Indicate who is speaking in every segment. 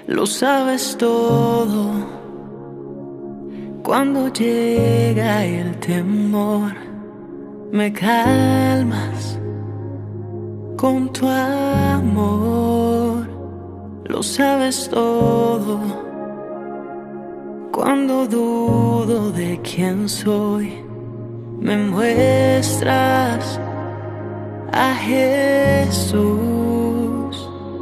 Speaker 1: Lo sabes todo. Cuando llega el temor, me calmas con tu amor. Lo sabes todo. Cuando dudo de quién soy, me muestras a Jesús.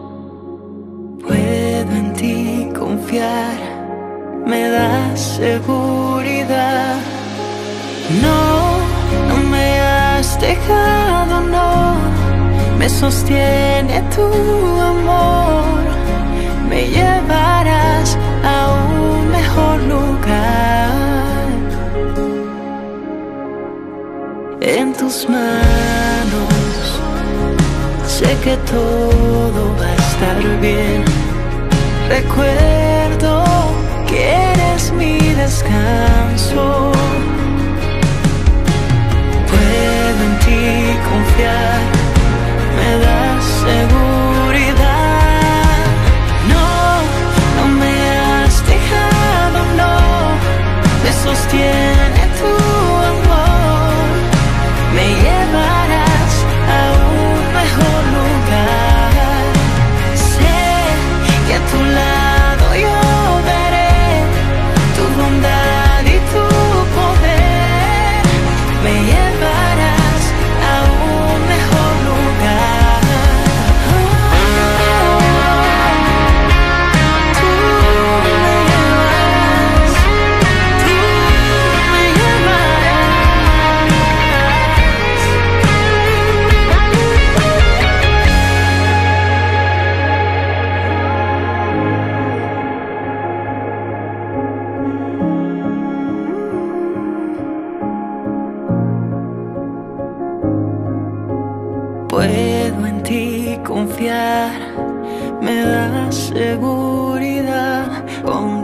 Speaker 1: Puedo en ti confiar, me das seguridad. No, no me has dejado, no. Me sostiene tu amor. Me llevarás a un mejor lugar. En tus manos sé que todo va a estar bien. Recuerdo que eres mi descanso. Puedo en ti confiar, me das seguridad. No, no me has dejado, no. Me sostiene tu amor. Me llevarás a un mejor lugar. Sé que a tu lado yo veré tu bondad y tu poder. Me llevarás a un mejor lugar. Tú me llevarás, tú me llevarás. Puedo en ti confiar, me das seguridad. Con